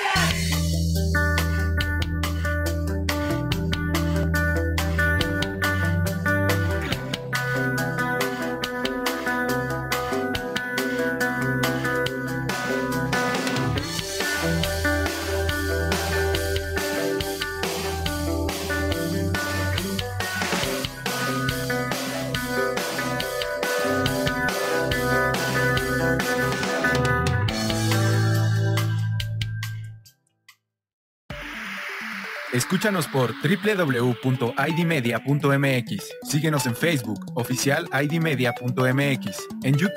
Escúchanos por www.idmedia.mx. Síguenos en Facebook, oficial idmedia.mx. En YouTube.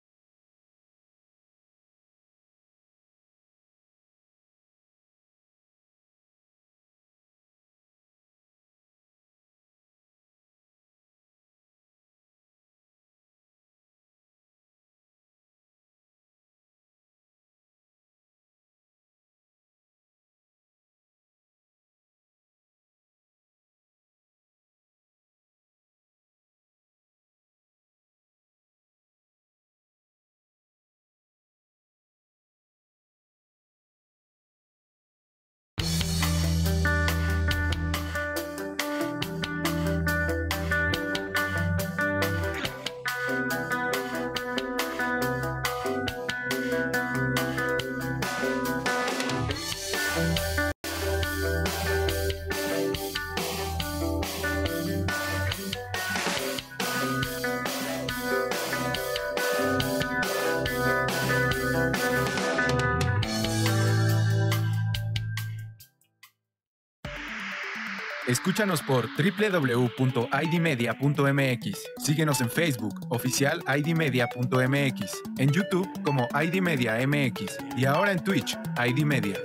Escúchanos por www.idmedia.mx. Síguenos en Facebook, oficial idmedia.mx. En YouTube como idmediamx. Y ahora en Twitch, idmedia.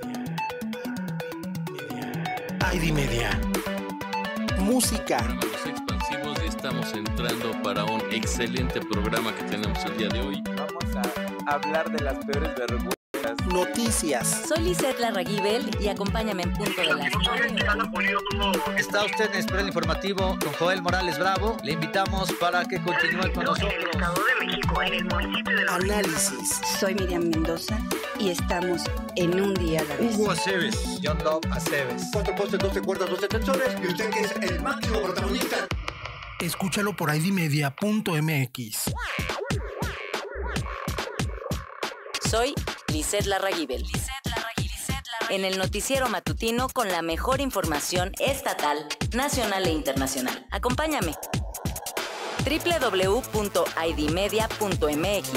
idmedia. Música. Los expansivos, y estamos entrando para un excelente programa que tenemos el día de hoy. Vamos a hablar de las peores vergüenzas. Noticias. Soy Lisette Larraguibel y acompáñame en punto de las 9. Está usted en Especial Informativo con Joel Morales Bravo. Le invitamos para que continúe con nosotros. Análisis. Soy Miriam Mendoza y estamos en Un Día a la Vez. Hugo Aceves. John Dove Aceves. 4 postes, 12 cuerdas, 12 tensores. Y usted que es el máximo protagonista. Escúchalo por idmedia.mx. Soy Lisette Larraguibel. En el noticiero matutino con la mejor información estatal, nacional e internacional. Acompáñame. www.idmedia.mx.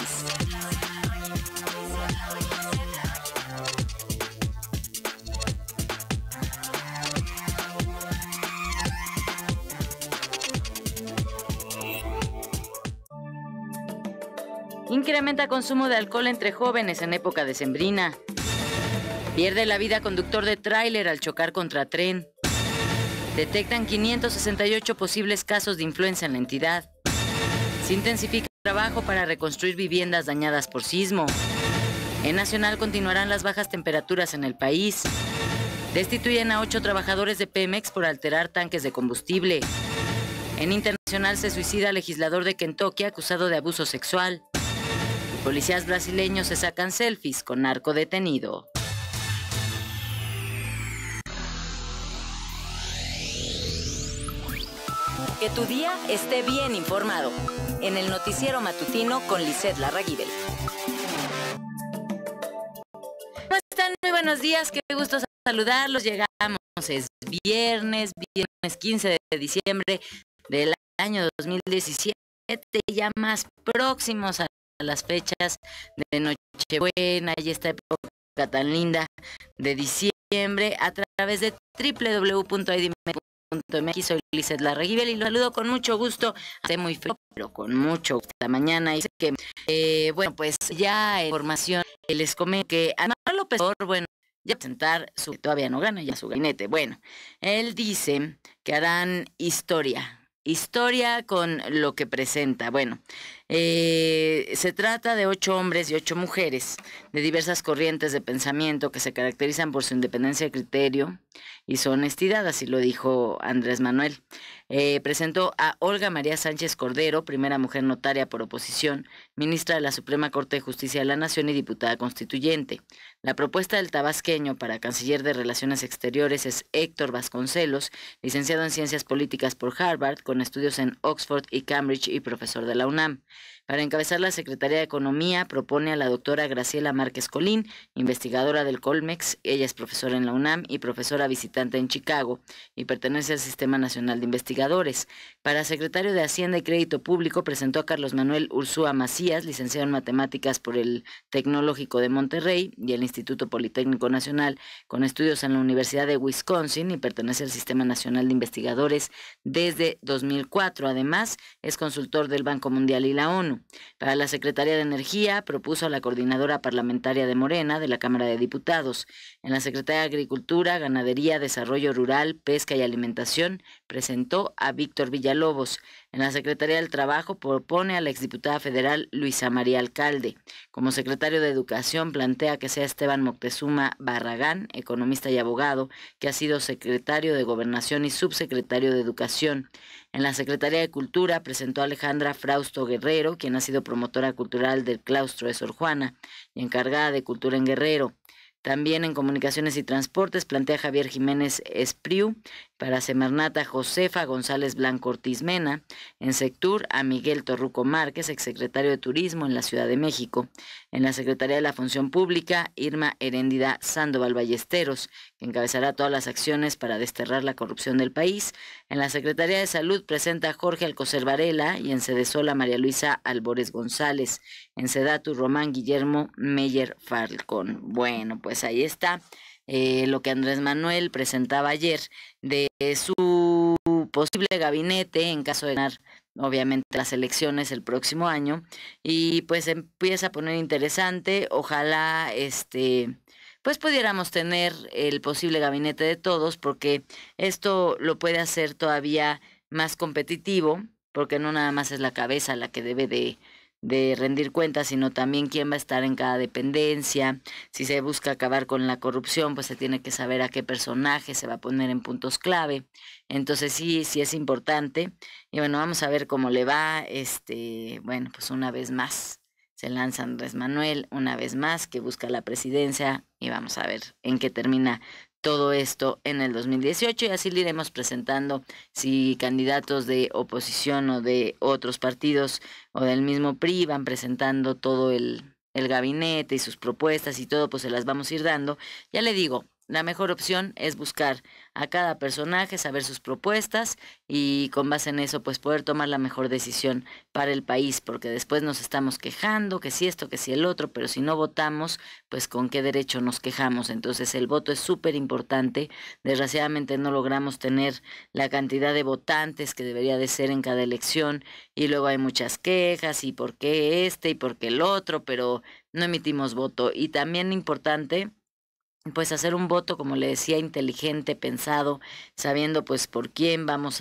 Incrementa consumo de alcohol entre jóvenes en época decembrina. Pierde la vida conductor de tráiler al chocar contra tren. Detectan 568 posibles casos de influenza en la entidad. Se intensifica el trabajo para reconstruir viviendas dañadas por sismo. En nacional continuarán las bajas temperaturas en el país. Destituyen a 8 trabajadores de Pemex por alterar tanques de combustible. En internacional se suicida legislador de Kentucky acusado de abuso sexual. Policías brasileños se sacan selfies con narco detenido. Que tu día esté bien informado. En el noticiero matutino con Lisette Larraguibel. ¿Cómo están? Muy buenos días, qué gusto saludarlos. Llegamos, es viernes 15 de diciembre del año 2017, ya más próximos a las fechas de Nochebuena y esta época tan linda de diciembre a través de www.idmedia.mx. Soy Lisette Larraguibel y lo saludo con mucho gusto. Hace muy frío, pero con mucho gusto esta mañana. Y sé que, bueno, pues ya información les comento que Anual López Obrador, bueno, ya presentar todavía no gana ya su gabinete. Bueno, él dice que harán historia historia con lo que presenta. Bueno, se trata de 8 hombres y 8 mujeres de diversas corrientes de pensamiento que se caracterizan por su independencia de criterio y su honestidad, así lo dijo Andrés Manuel. Presentó a Olga María Sánchez Cordero, primera mujer notaria por oposición, ministra de la Suprema Corte de Justicia de la Nación y diputada constituyente. La propuesta del tabasqueño para canciller de Relaciones Exteriores es Héctor Vasconcelos, licenciado en Ciencias Políticas por Harvard, con estudios en Oxford y Cambridge y profesor de la UNAM. Para encabezar la Secretaría de Economía propone a la doctora Graciela Márquez Colín, investigadora del Colmex. Ella es profesora en la UNAM y profesora visitante en Chicago y pertenece al Sistema Nacional de Investigadores. Para secretario de Hacienda y Crédito Público presentó a Carlos Manuel Ursúa Macías, licenciado en Matemáticas por el Tecnológico de Monterrey y el Instituto Politécnico Nacional, con estudios en la Universidad de Wisconsin y pertenece al Sistema Nacional de Investigadores desde 2004. Además, es consultor del Banco Mundial y la ONU. Para la Secretaría de Energía propuso a la coordinadora parlamentaria de Morena de la Cámara de Diputados. En la Secretaría de Agricultura, Ganadería, Desarrollo Rural, Pesca y Alimentación presentó a Víctor Villalobos. En la Secretaría del Trabajo propone a la exdiputada federal Luisa María Alcalde. Como secretario de Educación plantea que sea Esteban Moctezuma Barragán, economista y abogado, que ha sido secretario de Gobernación y subsecretario de Educación. En la Secretaría de Cultura presentó a Alejandra Frausto Guerrero, quien ha sido promotora cultural del claustro de Sor Juana y encargada de Cultura en Guerrero. También en Comunicaciones y Transportes plantea a Javier Jiménez Espriu, para Semarnat a Josefa González Blanco Ortiz Mena, en Sectur a Miguel Torruco Márquez, exsecretario de Turismo en la Ciudad de México, en la Secretaría de la Función Pública, Irma Heréndida Sandoval Ballesteros, que encabezará todas las acciones para desterrar la corrupción del país, en la Secretaría de Salud presenta a Jorge Alcocer Varela y en Sedesola María Luisa Albores González, en Sedatu Román Guillermo Meyer Falcón. Bueno, pues ahí está. Lo que Andrés Manuel presentaba ayer de su posible gabinete en caso de ganar obviamente las elecciones el próximo año, y pues empieza a poner interesante. Ojalá pues pudiéramos tener el posible gabinete de todos, porque esto lo puede hacer todavía más competitivo, porque no nada más es la cabeza la que debe de rendir cuentas, sino también quién va a estar en cada dependencia. Si se busca acabar con la corrupción, pues se tiene que saber a qué personaje se va a poner en puntos clave. Entonces sí es importante. Y bueno, vamos a ver cómo le va. Bueno, pues una vez más se lanza Andrés Manuel, una vez más que busca la presidencia, y vamos a ver en qué termina todo esto en el 2018, y así le iremos presentando si candidatos de oposición o de otros partidos o del mismo PRI van presentando todo el gabinete y sus propuestas y todo, pues se las vamos a ir dando. Ya le digo, la mejor opción es buscar a cada personaje, saber sus propuestas y con base en eso pues poder tomar la mejor decisión para el país, porque después nos estamos quejando que si esto, que si el otro, pero si no votamos, pues con qué derecho nos quejamos. Entonces el voto es súper importante. Desgraciadamente no logramos tener la cantidad de votantes que debería de ser en cada elección, y luego hay muchas quejas y por qué y por qué el otro, pero no emitimos voto. Y también importante pues hacer un voto, como le decía, inteligente, pensado, sabiendo pues en quién vamos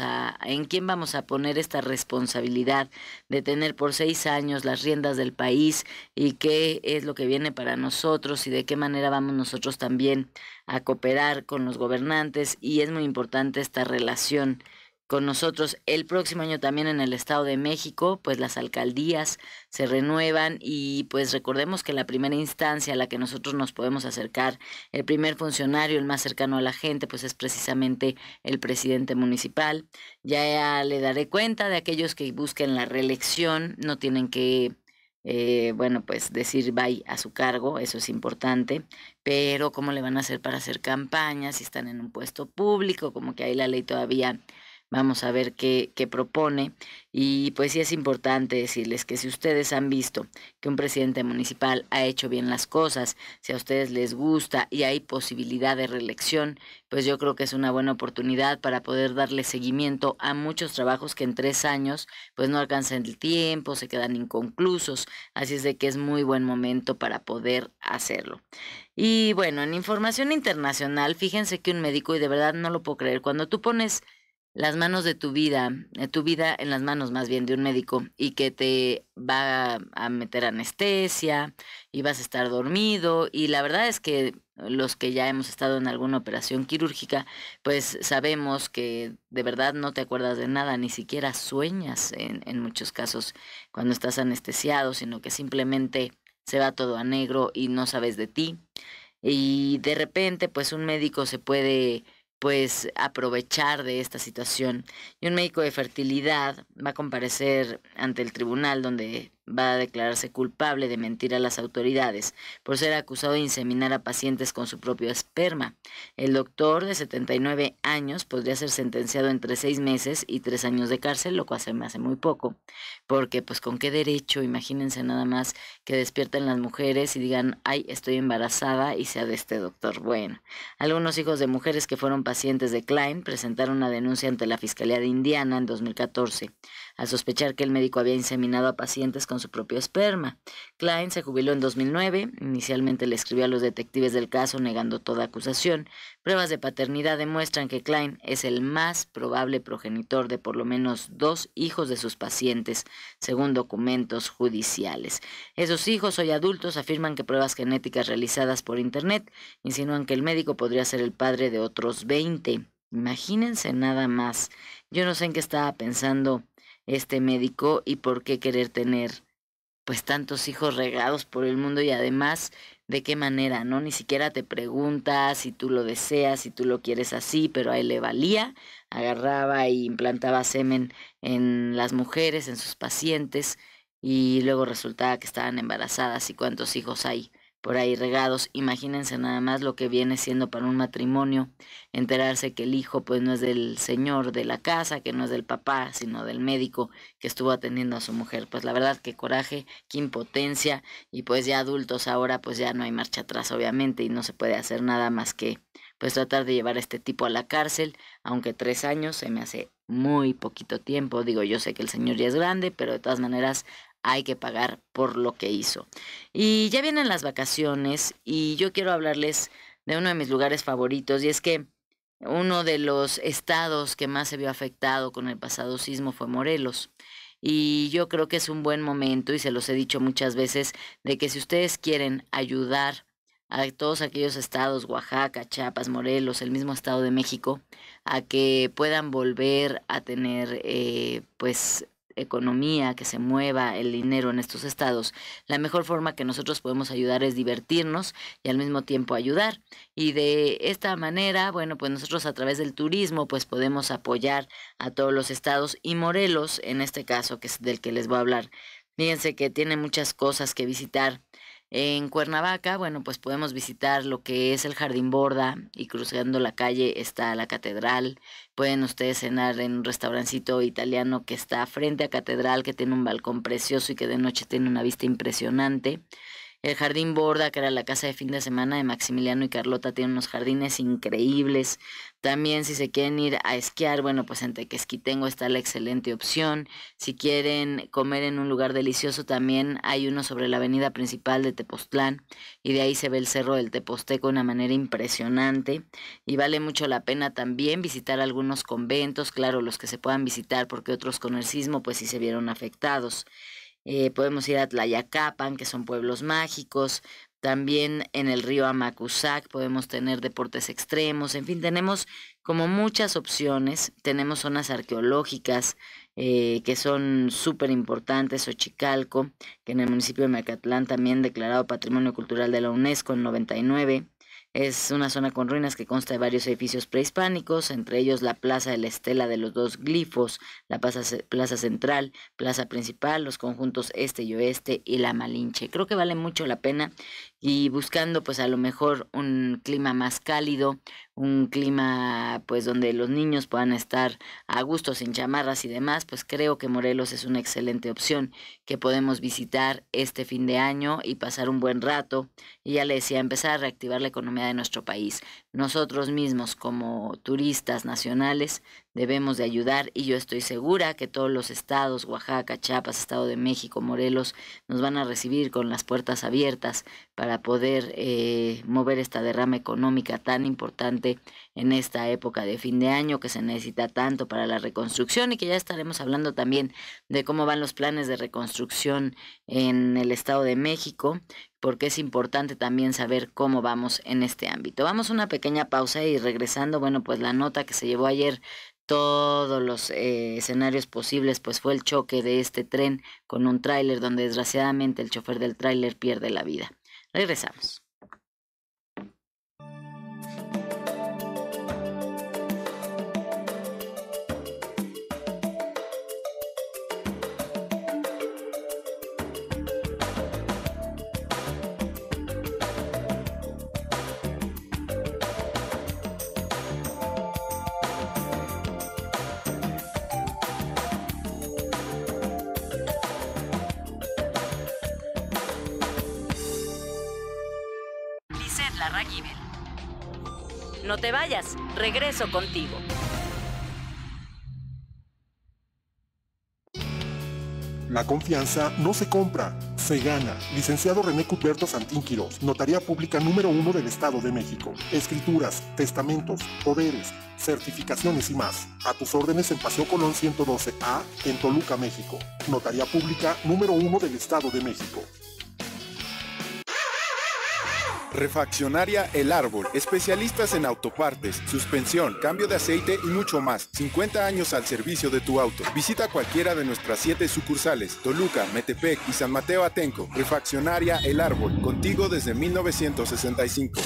a poner esta responsabilidad de tener por 6 años las riendas del país, y qué es lo que viene para nosotros y de qué manera vamos nosotros también a cooperar con los gobernantes. Y es muy importante esta relación con nosotros. El próximo año también en el Estado de México, pues las alcaldías se renuevan, y pues recordemos que la primera instancia a la que nosotros nos podemos acercar, el primer funcionario, el más cercano a la gente, pues es precisamente el presidente municipal. Ya le daré cuenta de aquellos que busquen la reelección, no tienen que pues decir bye a su cargo, eso es importante, pero ¿cómo le van a hacer para hacer campaña si están en un puesto público? Como que ahí la ley todavía. Vamos a ver qué propone. Y pues sí es importante decirles que si ustedes han visto que un presidente municipal ha hecho bien las cosas, si a ustedes les gusta y hay posibilidad de reelección, pues yo creo que es una buena oportunidad para poder darle seguimiento a muchos trabajos que en 3 años pues no alcanzan el tiempo, se quedan inconclusos. Así es de que es muy buen momento para poder hacerlo. Y bueno, en información internacional, fíjense que un médico, y de verdad no lo puedo creer, cuando tú pones las manos de tu vida en las manos más bien de un médico y que te va a meter anestesia y vas a estar dormido. Y la verdad es que los que ya hemos estado en alguna operación quirúrgica, pues sabemos que de verdad no te acuerdas de nada, ni siquiera sueñas en muchos casos cuando estás anestesiado, sino que simplemente se va todo a negro y no sabes de ti. Y de repente, pues un médico se puede pues aprovechar de esta situación y un médico de fertilidad va a comparecer ante el tribunal donde va a declararse culpable de mentir a las autoridades por ser acusado de inseminar a pacientes con su propio esperma. El doctor de 79 años podría ser sentenciado entre 6 meses y 3 años de cárcel, lo cual se me hace muy poco, porque pues con qué derecho, imagínense nada más que despierten las mujeres y digan, ay, estoy embarazada y sea de este doctor. Bueno, algunos hijos de mujeres que fueron pacientes de Klein presentaron una denuncia ante la Fiscalía de Indiana en 2014 al sospechar que el médico había inseminado a pacientes con su propio esperma. Klein se jubiló en 2009. Inicialmente le escribió a los detectives del caso negando toda acusación. Pruebas de paternidad demuestran que Klein es el más probable progenitor de por lo menos 2 hijos de sus pacientes, según documentos judiciales. Esos hijos, hoy adultos, afirman que pruebas genéticas realizadas por internet insinúan que el médico podría ser el padre de otros 20. Imagínense nada más. Yo no sé en qué estaba pensando este médico y por qué querer tener pues tantos hijos regados por el mundo y además de qué manera, ¿no? Ni siquiera te pregunta si tú lo deseas, si tú lo quieres así, pero a él le valía, agarraba y implantaba semen en las mujeres, en sus pacientes y luego resultaba que estaban embarazadas y cuántos hijos hay por ahí regados. Imagínense nada más lo que viene siendo para un matrimonio, enterarse que el hijo pues no es del señor de la casa, que no es del papá, sino del médico que estuvo atendiendo a su mujer. Pues la verdad que coraje, qué impotencia, y pues ya adultos ahora pues ya no hay marcha atrás obviamente y no se puede hacer nada más que pues tratar de llevar a este tipo a la cárcel, aunque 3 años se me hace muy poquito tiempo. Digo, yo sé que el señor ya es grande, pero de todas maneras hay que pagar por lo que hizo. Y ya vienen las vacaciones y yo quiero hablarles de uno de mis lugares favoritos, y es que uno de los estados que más se vio afectado con el pasado sismo fue Morelos. Y yo creo que es un buen momento, y se los he dicho muchas veces, de que si ustedes quieren ayudar a todos aquellos estados, Oaxaca, Chiapas, Morelos, el mismo Estado de México, a que puedan volver a tener pues economía, que se mueva el dinero en estos estados, la mejor forma que nosotros podemos ayudar es divertirnos y al mismo tiempo ayudar. Y de esta manera, bueno, pues nosotros a través del turismo pues podemos apoyar a todos los estados, y Morelos, en este caso, que es del que les voy a hablar, fíjense que tiene muchas cosas que visitar. En Cuernavaca, bueno, pues podemos visitar lo que es el Jardín Borda, y cruzando la calle está la catedral. Pueden ustedes cenar en un restaurancito italiano que está frente a catedral, que tiene un balcón precioso y que de noche tiene una vista impresionante. El Jardín Borda, que era la casa de fin de semana de Maximiliano y Carlota, tiene unos jardines increíbles. También si se quieren ir a esquiar, bueno, pues en Tequesquitengo está la excelente opción. Si quieren comer en un lugar delicioso, también hay uno sobre la avenida principal de Tepoztlán, y de ahí se ve el Cerro del Teposteco de una manera impresionante. Y vale mucho la pena también visitar algunos conventos, claro, los que se puedan visitar, porque otros con el sismo pues sí se vieron afectados. Podemos ir a Tlayacapan, que son pueblos mágicos. También en el río Amacuzac podemos tener deportes extremos. En fin, tenemos como muchas opciones. Tenemos zonas arqueológicas que son súper importantes. Xochicalco, que en el municipio de Mecatlán también declarado Patrimonio Cultural de la UNESCO en 99. Es una zona con ruinas que consta de varios edificios prehispánicos, entre ellos la Plaza de la Estela de los Dos Glifos, la Plaza Central, Plaza Principal, los conjuntos Este y Oeste y la Malinche. Creo que vale mucho la pena, y buscando pues a lo mejor un clima más cálido, un clima pues donde los niños puedan estar a gusto sin chamarras y demás, pues creo que Morelos es una excelente opción que podemos visitar este fin de año y pasar un buen rato. Y ya le decía, empezar a reactivar la economía de nuestro país. Nosotros mismos como turistas nacionales debemos de ayudar, y yo estoy segura que todos los estados, Oaxaca, Chiapas, Estado de México, Morelos, nos van a recibir con las puertas abiertas para poder mover esta derrama económica tan importante en esta época de fin de año que se necesita tanto para la reconstrucción, y que ya estaremos hablando también de cómo van los planes de reconstrucción en el Estado de México, porque es importante también saber cómo vamos en este ámbito. Vamos a una pequeña pausa y regresando, bueno, pues la nota que se llevó ayer todos los escenarios posibles, pues fue el choque de este tren con un tráiler donde desgraciadamente el chofer del tráiler pierde la vida. Regresamos. No te vayas, regreso contigo. La confianza no se compra, se gana. Licenciado René Cuthberto Santín Quirós, Notaría Pública número 1 del Estado de México. Escrituras, testamentos, poderes, certificaciones y más. A tus órdenes en Paseo Colón 112A, en Toluca, México. Notaría Pública número 1 del Estado de México. Refaccionaria El Árbol, especialistas en autopartes, suspensión, cambio de aceite y mucho más. 50 años al servicio de tu auto. Visita cualquiera de nuestras 7 sucursales, Toluca, Metepec y San Mateo Atenco. Refaccionaria El Árbol, contigo desde 1965.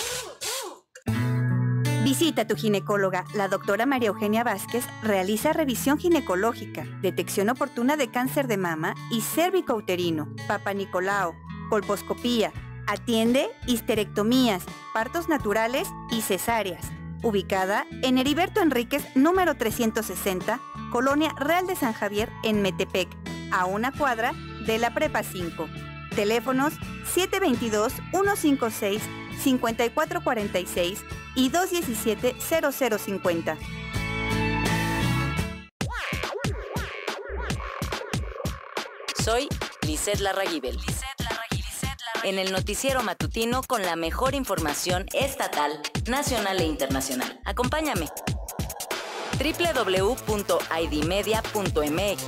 Visita a tu ginecóloga. La doctora María Eugenia Vázquez realiza revisión ginecológica, detección oportuna de cáncer de mama y cérvico-uterino, papanicolao, colposcopía. Atiende histerectomías, partos naturales y cesáreas. Ubicada en Heriberto Enríquez, número 360, Colonia Real de San Javier, en Metepec, a una cuadra de la Prepa 5. Teléfonos 722-156-5446 y 217-0050. Soy Lisette Larraguibel. En el noticiero matutino con la mejor información estatal, nacional e internacional. Acompáñame. www.idmedia.mx.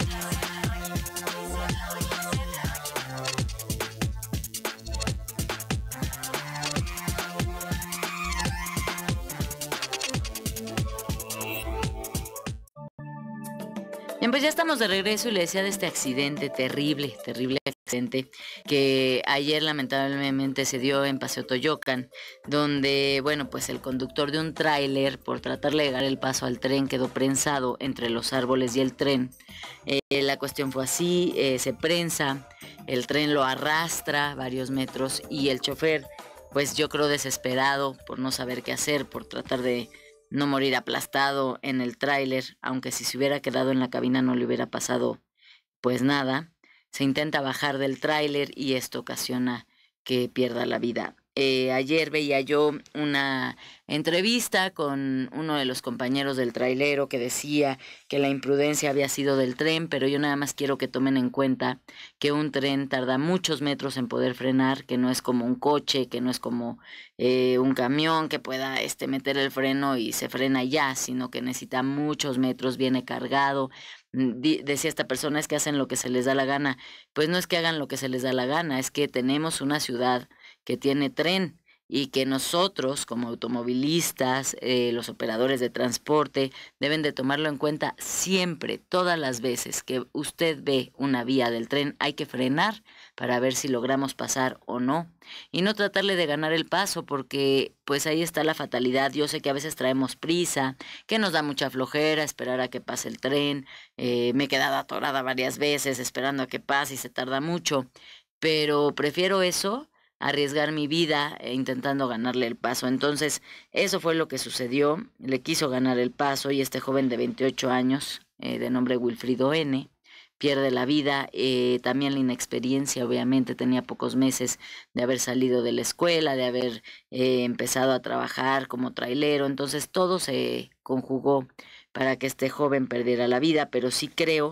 Bien, pues ya estamos de regreso y le decía de este accidente terrible accidente que ayer lamentablemente se dio en Paseo Toyocan, donde, bueno, pues el conductor de un tráiler, por tratarle de dar el paso al tren, quedó prensado entre los árboles y el tren. La cuestión fue así, se prensa, el tren lo arrastra varios metros y el chofer, pues yo creo desesperado por no saber qué hacer, por tratar de no morir aplastado en el tráiler, aunque si se hubiera quedado en la cabina no le hubiera pasado pues nada. Se intenta bajar del tráiler y esto ocasiona que pierda la vida. Ayer veía yo una entrevista con uno de los compañeros del trailero que decía que la imprudencia había sido del tren, pero yo nada más quiero que tomen en cuenta que un tren tarda muchos metros en poder frenar, que no es como un coche, que no es como un camión que pueda meter el freno y se frena ya, sino que necesita muchos metros, viene cargado. Decía esta persona, es que hacen lo que se les da la gana. Pues no es que hagan lo que se les da la gana, es que tenemos una ciudad que tiene tren y que nosotros como automovilistas, los operadores de transporte, deben de tomarlo en cuenta siempre, todas las veces que usted ve una vía del tren, hay que frenar para ver si logramos pasar o no, y no tratarle de ganar el paso, porque pues ahí está la fatalidad. Yo sé que a veces traemos prisa, que nos da mucha flojera esperar a que pase el tren, me he quedado atorada varias veces esperando a que pase y se tarda mucho, pero prefiero eso arriesgar mi vida intentando ganarle el paso. Entonces, eso fue lo que sucedió. Le quiso ganar el paso y este joven de 28 años, de nombre Wilfrido N., pierde la vida. También la inexperiencia, obviamente, tenía pocos meses de haber salido de la escuela, de haber empezado a trabajar como trailero. Entonces, todo se conjugó para que este joven perdiera la vida, pero sí creo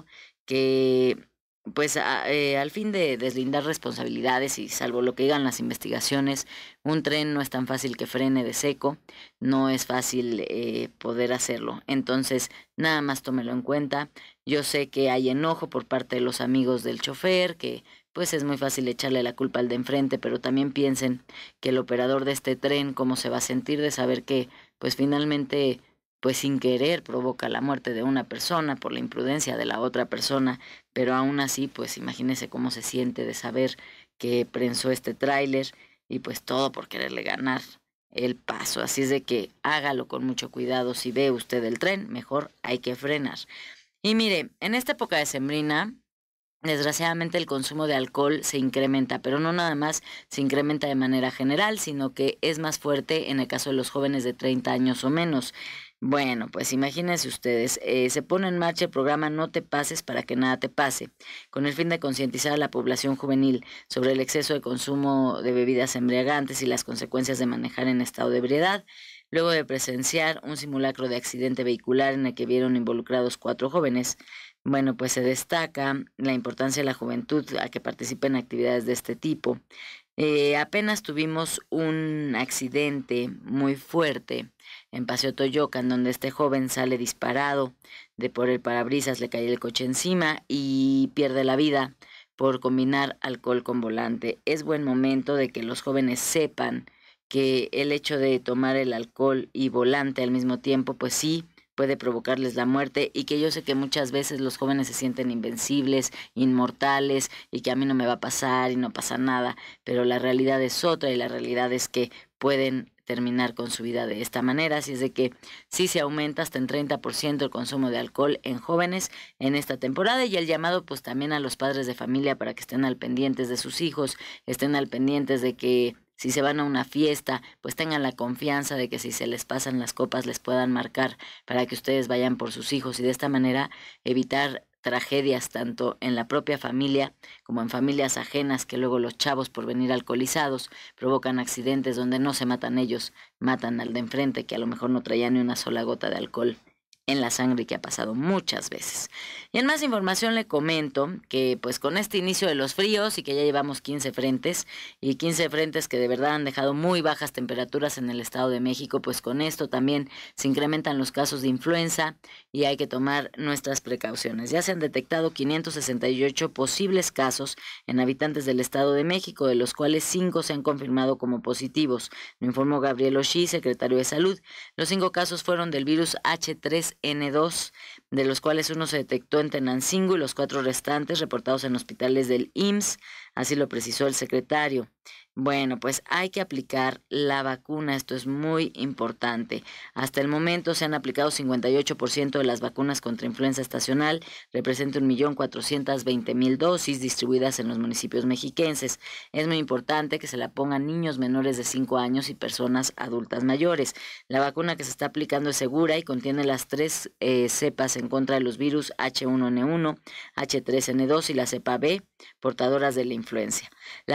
que pues al fin de deslindar responsabilidades y salvo lo que digan las investigaciones, un tren no es tan fácil que frene de seco, no es fácil poder hacerlo. Entonces, nada más tómelo en cuenta. Yo sé que hay enojo por parte de los amigos del chofer, que pues es muy fácil echarle la culpa al de enfrente, pero también piensen que el operador de este tren, cómo se va a sentir de saber que pues finalmente pues sin querer provoca la muerte de una persona por la imprudencia de la otra persona, pero aún así, pues imagínese cómo se siente de saber que prensó este tráiler y pues todo por quererle ganar el paso. Así es de que hágalo con mucho cuidado. Si ve usted el tren, mejor hay que frenar. Y mire, en esta época decembrina, desgraciadamente el consumo de alcohol se incrementa, pero no nada más se incrementa de manera general, sino que es más fuerte en el caso de los jóvenes de 30 años o menos. Bueno, pues imagínense ustedes, se pone en marcha el programa No te pases para que nada te pase, con el fin de concientizar a la población juvenil sobre el exceso de consumo de bebidas embriagantes y las consecuencias de manejar en estado de ebriedad. Luego de presenciar un simulacro de accidente vehicular en el que vieron involucrados 4 jóvenes, bueno, pues se destaca la importancia de la juventud a que participe en actividades de este tipo. Apenas tuvimos un accidente muy fuerte en Paseo Toyocan, donde este joven sale disparado de por el parabrisas, le cae el coche encima y pierde la vida por combinar alcohol con volante. Es buen momento de que los jóvenes sepan que el hecho de tomar el alcohol y volante al mismo tiempo, pues sí, puede provocarles la muerte, y que yo sé que muchas veces los jóvenes se sienten invencibles, inmortales, y que a mí no me va a pasar y no pasa nada, pero la realidad es otra, y la realidad es que pueden terminar con su vida de esta manera. Así es de que sí se aumenta hasta en 30% el consumo de alcohol en jóvenes en esta temporada, y el llamado pues también a los padres de familia para que estén al pendientes de sus hijos, estén al pendientes de que si se van a una fiesta, pues tengan la confianza de que si se les pasan las copas les puedan marcar para que ustedes vayan por sus hijos, y de esta manera evitar tragedias tanto en la propia familia como en familias ajenas, que luego los chavos por venir alcoholizados provocan accidentes donde no se matan ellos, matan al de enfrente que a lo mejor no traía ni una sola gota de alcohol en la sangre, que ha pasado muchas veces. Y en más información le comento que pues con este inicio de los fríos y que ya llevamos 15 frentes y 15 frentes que de verdad han dejado muy bajas temperaturas en el Estado de México, pues con esto también se incrementan los casos de influenza y hay que tomar nuestras precauciones. Ya se han detectado 568 posibles casos en habitantes del Estado de México, de los cuales 5 se han confirmado como positivos, lo informó Gabriel Oshí, secretario de Salud. Los 5 casos fueron del virus H3N2, de los cuales uno se detectó en Tenancingo y los 4 restantes reportados en hospitales del IMSS, así lo precisó el secretario. Bueno, pues hay que aplicar la vacuna, esto es muy importante. Hasta el momento se han aplicado 58% de las vacunas contra influenza estacional, representa 1.420.000 dosis distribuidas en los municipios mexiquenses. Es muy importante que se la pongan niños menores de 5 años y personas adultas mayores. La vacuna que se está aplicando es segura y contiene las 3 cepas en contra de los virus H1N1, H3N2 y la cepa B, portadoras de la influenza.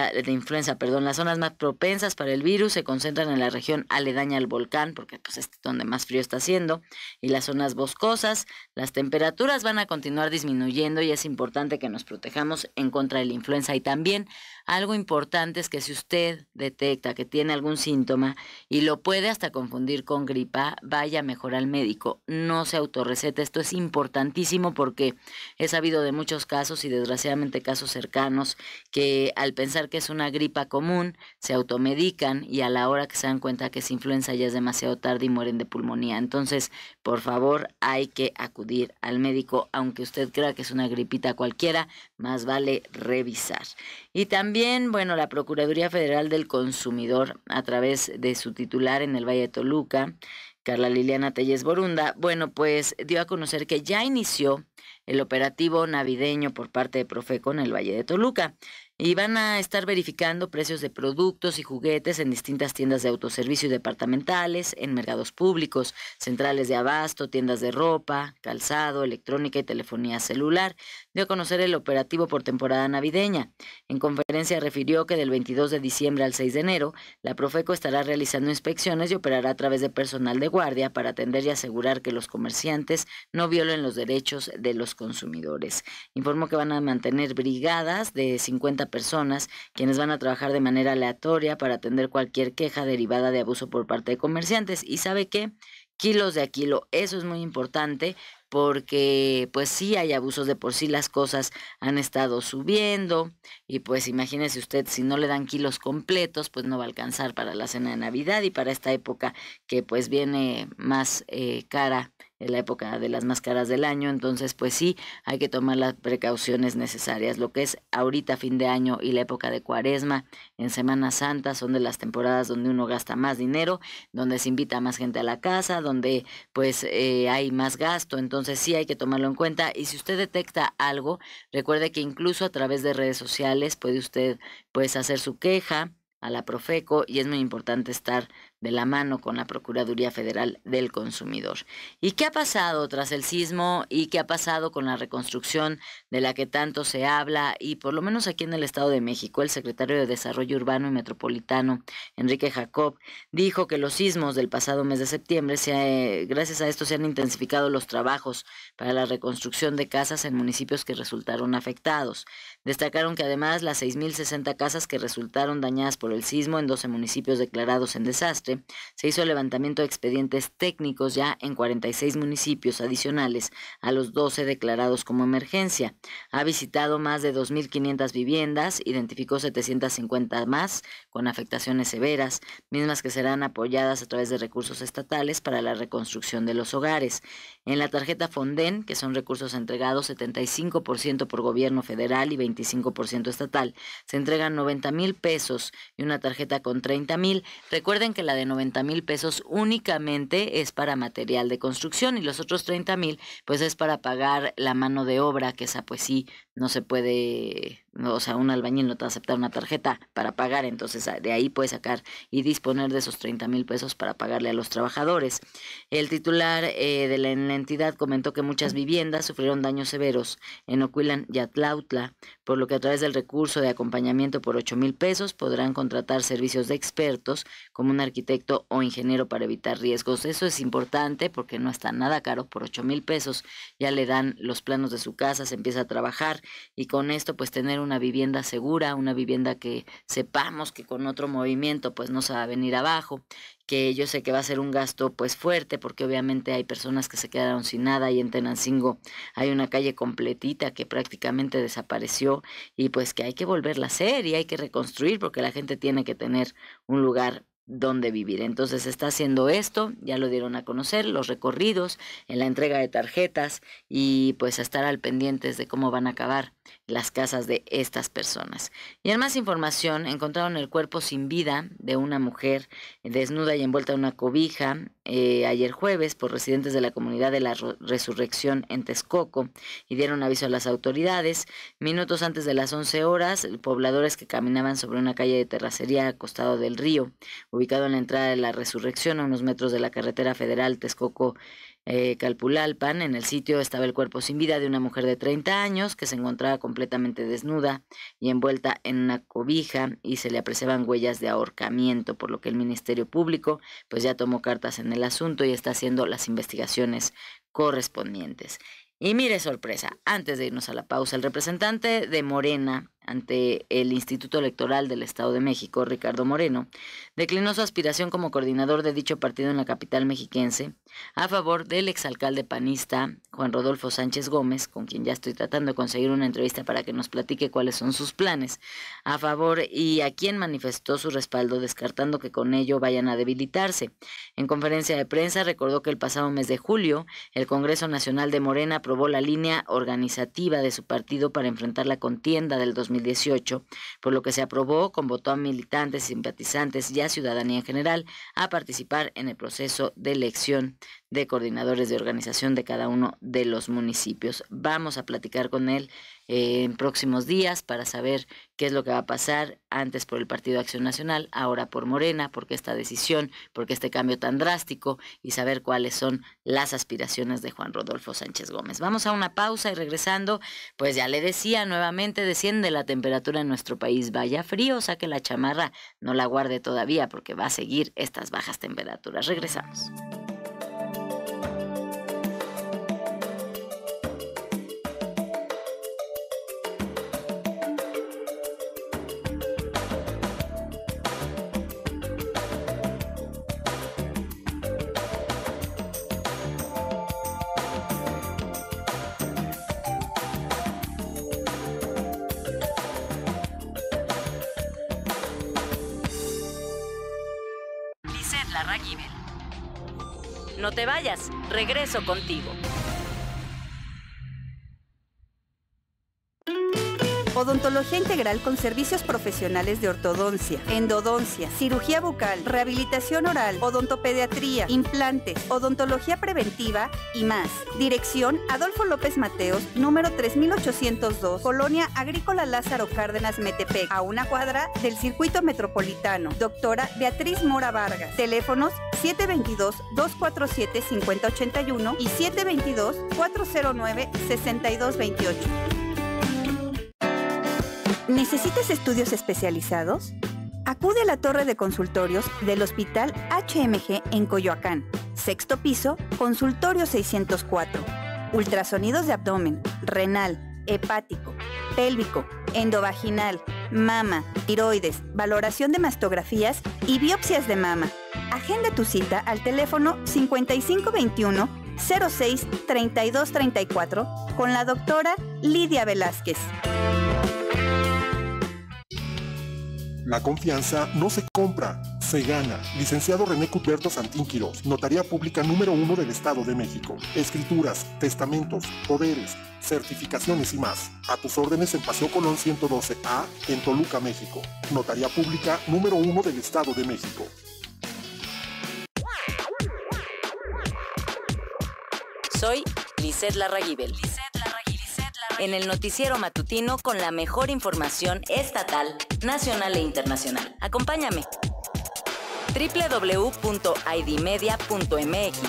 Las zonas más propensas para el virus se concentran en la región aledaña al volcán, porque pues es donde más frío está haciendo, y las zonas boscosas. Las temperaturas van a continuar disminuyendo y es importante que nos protejamos en contra de la influenza. Y también algo importante es que si usted detecta que tiene algún síntoma y lo puede hasta confundir con gripa, vaya mejor al médico, no se autorrecete. Esto es importantísimo porque he sabido de muchos casos y desgraciadamente casos cercanos que al pensar que es una gripa común se automedican y a la hora que se dan cuenta que es influenza ya es demasiado tarde y mueren de pulmonía. Entonces, por favor, hay que acudir al médico, aunque usted crea que es una gripita cualquiera, más vale revisar. Y también, bueno, la Procuraduría Federal del Consumidor, a través de su titular en el Valle de Toluca, Carla Liliana Telles Borunda, bueno, pues dio a conocer que ya inició el operativo navideño por parte de Profeco en el Valle de Toluca. y van a estar verificando precios de productos y juguetes en distintas tiendas de autoservicio y departamentales, en mercados públicos, centrales de abasto, tiendas de ropa, calzado, electrónica y telefonía celular. Dio a conocer el operativo por temporada navideña. En conferencia refirió que del 22 de diciembre al 6 de enero, la Profeco estará realizando inspecciones y operará a través de personal de guardia para atender y asegurar que los comerciantes no violen los derechos de los consumidores. Informó que van a mantener brigadas de 50 personas, quienes van a trabajar de manera aleatoria para atender cualquier queja derivada de abuso por parte de comerciantes. ¿Y sabe qué? Kilos de a kilo, eso es muy importante, porque pues sí hay abusos, de por sí las cosas han estado subiendo y pues imagínese usted, si no le dan kilos completos, pues no va a alcanzar para la cena de Navidad y para esta época que pues viene más cara, en la época de las más caras del año. Entonces pues sí hay que tomar las precauciones necesarias. Lo que es ahorita fin de año y la época de Cuaresma, en Semana Santa, son de las temporadas donde uno gasta más dinero, donde se invita a más gente a la casa, donde pues hay más gasto. Entonces sí hay que tomarlo en cuenta, y si usted detecta algo, recuerde que incluso a través de redes sociales puede usted pues hacer su queja a la Profeco, y es muy importante estar de la mano con la Procuraduría Federal del Consumidor. ¿Y qué ha pasado tras el sismo y qué ha pasado con la reconstrucción de la que tanto se habla? Y por lo menos aquí en el Estado de México, el secretario de Desarrollo Urbano y Metropolitano, Enrique Jacob, dijo que los sismos del pasado mes de septiembre, gracias a esto se han intensificado los trabajos para la reconstrucción de casas en municipios que resultaron afectados. Destacaron que además las 6.060 casas que resultaron dañadas por el sismo en 12 municipios declarados en desastre, se hizo levantamiento de expedientes técnicos ya en 46 municipios adicionales a los 12 declarados como emergencia. Ha visitado más de 2.500 viviendas, identificó 750 más con afectaciones severas, mismas que serán apoyadas a través de recursos estatales para la reconstrucción de los hogares. En la tarjeta Fonden, que son recursos entregados 75% por gobierno federal y 25% estatal, se entregan 90,000 pesos y una tarjeta con 30,000. Recuerden que la de 90,000 pesos únicamente es para material de construcción, y los otros 30,000 pues es para pagar la mano de obra, que esa pues sí no se puede, o sea, un albañil no te va a aceptar una tarjeta para pagar, entonces de ahí puede sacar y disponer de esos 30,000 pesos para pagarle a los trabajadores. El titular de la entidad comentó que muchas viviendas sufrieron daños severos en Ocuilan y Atlautla, por lo que a través del recurso de acompañamiento por 8,000 pesos podrán contratar servicios de expertos como un arquitecto o ingeniero para evitar riesgos. Eso es importante porque no está nada caro. Por 8,000 pesos ya le dan los planos de su casa, se empieza a trabajar, y con esto pues tener una vivienda segura, una vivienda que sepamos que con otro movimiento pues no se va a venir abajo, que yo sé que va a ser un gasto pues fuerte, porque obviamente hay personas que se quedaron sin nada, y en Tenancingo hay una calle completita que prácticamente desapareció y pues que hay que volverla a hacer y hay que reconstruir, porque la gente tiene que tener un lugar donde vivir. Entonces se está haciendo esto, ya lo dieron a conocer, los recorridos en la entrega de tarjetas, y pues a estar al pendientes de cómo van a acabar las casas de estas personas. Y en más información, encontraron el cuerpo sin vida de una mujer desnuda y envuelta en una cobija ayer jueves por residentes de la comunidad de la Resurrección en Texcoco, y dieron aviso a las autoridades. Minutos antes de las 11 horas, pobladores que caminaban sobre una calle de terracería al costado del río, ubicado en la entrada de la Resurrección a unos metros de la carretera federal Texcoco Calpulalpan, en el sitio estaba el cuerpo sin vida de una mujer de 30 años que se encontraba completamente desnuda y envuelta en una cobija, y se le apreciaban huellas de ahorcamiento, por lo que el Ministerio Público pues ya tomó cartas en el asunto y está haciendo las investigaciones correspondientes. Y mire sorpresa, antes de irnos a la pausa, el representante de Morena ante el Instituto Electoral del Estado de México, Ricardo Moreno, declinó su aspiración como coordinador de dicho partido en la capital mexiquense a favor del exalcalde panista Juan Rodolfo Sánchez Gómez, con quien ya estoy tratando de conseguir una entrevista para que nos platique cuáles son sus planes a favor, y a quien manifestó su respaldo, descartando que con ello vayan a debilitarse. En conferencia de prensa recordó que el pasado mes de julio el Congreso Nacional de Morena aprobó la línea organizativa de su partido para enfrentar la contienda del 2018, por lo que se aprobó, convocó a militantes, simpatizantes y a ciudadanía en general a participar en el proceso de elección de coordinadores de organización de cada uno de los municipios. Vamos a platicar con él en próximos días para saber qué es lo que va a pasar, antes por el Partido Acción Nacional, ahora por Morena, por qué esta decisión, por qué este cambio tan drástico y saber cuáles son las aspiraciones de Juan Rodolfo Sánchez Gómez. Vamos a una pausa y regresando, pues ya le decía nuevamente, desciende la temperatura en nuestro país. Vaya frío, saque la chamarra, no la guarde todavía porque va a seguir estas bajas temperaturas. Regresamos. No te vayas, regreso contigo. Odontología integral con servicios profesionales de ortodoncia, endodoncia, cirugía bucal, rehabilitación oral, odontopediatría, implantes, odontología preventiva y más. Dirección: Adolfo López Mateos, número 3802, Colonia Agrícola Lázaro Cárdenas, Metepec, a una cuadra del Circuito Metropolitano. Doctora Beatriz Mora Vargas. Teléfonos 722-247-5081 y 722-409-6228. ¿Necesitas estudios especializados? Acude a la torre de consultorios del Hospital HMG en Coyoacán. Sexto piso, consultorio 604. Ultrasonidos de abdomen, renal, hepático, pélvico, endovaginal, mama, tiroides, valoración de mastografías y biopsias de mama. Agenda tu cita al teléfono 5521 06 32 34 con la doctora Lidia Velázquez. La confianza no se compra, se gana. Licenciado René Cudberto Santín-Quirós, Notaría Pública número 1 del Estado de México. Escrituras, testamentos, poderes, certificaciones y más. A tus órdenes en Paseo Colón 112A, en Toluca, México. Notaría Pública número 1 del Estado de México. Soy Lisette Larraguibel. En el noticiero matutino con la mejor información estatal, nacional e internacional. Acompáñame. www.idmedia.mx.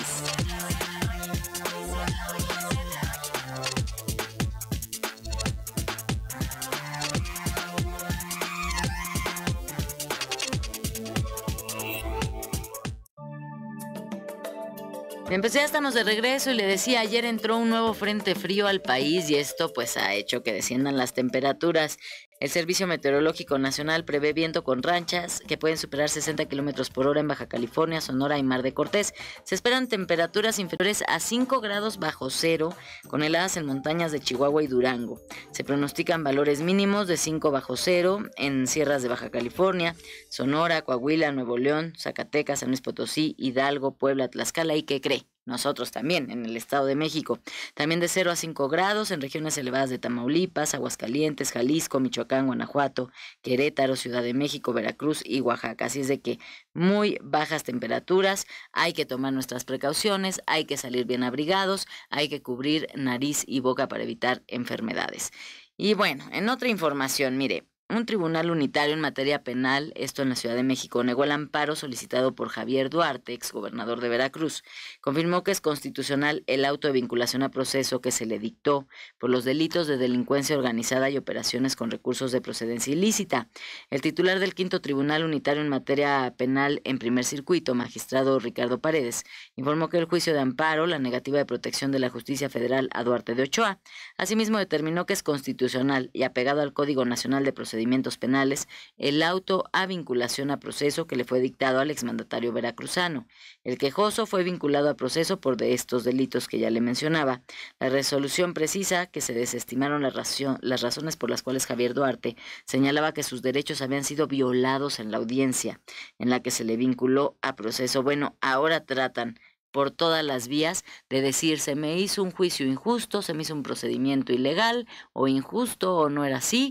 Empecé, ya estamos de regreso y le decía, ayer entró un nuevo frente frío al país y esto pues ha hecho que desciendan las temperaturas. El Servicio Meteorológico Nacional prevé viento con rachas que pueden superar 60 kilómetros por hora en Baja California, Sonora y Mar de Cortés. Se esperan temperaturas inferiores a 5 grados bajo cero, con heladas en montañas de Chihuahua y Durango. Se pronostican valores mínimos de 5 bajo cero en sierras de Baja California, Sonora, Coahuila, Nuevo León, Zacatecas, San Luis Potosí, Hidalgo, Puebla, Tlaxcala y ¿qué cree? Nosotros también, en el Estado de México. También de 0 a 5 grados en regiones elevadas de Tamaulipas, Aguascalientes, Jalisco, Michoacán, Guanajuato, Querétaro, Ciudad de México, Veracruz y Oaxaca. Así es de que muy bajas temperaturas, hay que tomar nuestras precauciones, hay que salir bien abrigados, hay que cubrir nariz y boca para evitar enfermedades. Y bueno, en otra información, mire, un tribunal unitario en materia penal, esto en la Ciudad de México, negó el amparo solicitado por Javier Duarte, exgobernador de Veracruz. Confirmó que es constitucional el auto de vinculación a proceso que se le dictó por los delitos de delincuencia organizada y operaciones con recursos de procedencia ilícita. El titular del Quinto Tribunal Unitario en materia penal en primer circuito, magistrado Ricardo Paredes, informó que el juicio de amparo, la negativa de protección de la justicia federal a Duarte de Ochoa, asimismo determinó que es constitucional y apegado al Código Nacional de Procedimientos Penales el auto a vinculación a proceso que le fue dictado al exmandatario veracruzano. El quejoso fue vinculado a proceso por de estos delitos que ya le mencionaba. La resolución precisa que se desestimaron las razones por las cuales Javier Duarte señalaba que sus derechos habían sido violados en la audiencia en la que se le vinculó a proceso. Bueno, ahora tratan por todas las vías de decir se me hizo un juicio injusto, se me hizo un procedimiento ilegal o injusto o no era así.